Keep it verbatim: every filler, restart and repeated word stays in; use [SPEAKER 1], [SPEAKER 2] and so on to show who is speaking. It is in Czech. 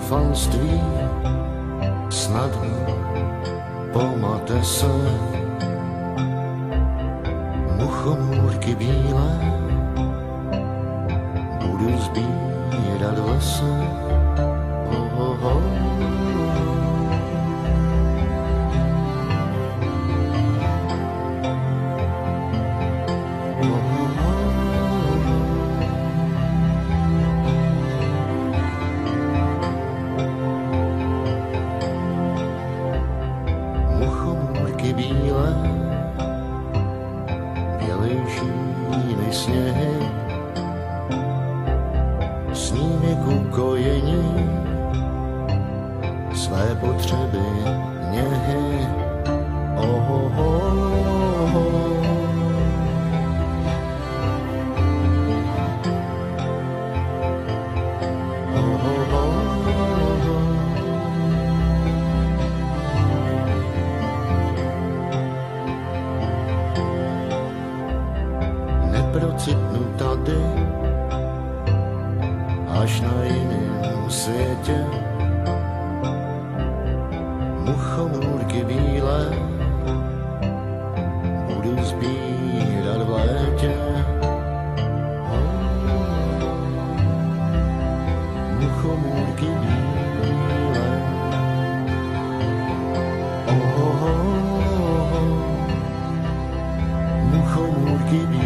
[SPEAKER 1] zoufalství snadno pomate se. Muchomůrky bílé budu sbírat v lese. Oh, oh, oh. Muchomůrky bílé, bělejší než sněhy, s nimi k ukojení své potřeby něhy. Oh, oh, oh, oh. Neprocitnu tady, až na jiném světě. Muchomůrky bílé budu sbírat v létě. Muchomůrky bílé. Oh, oh, oh. Muchomůrky bílé.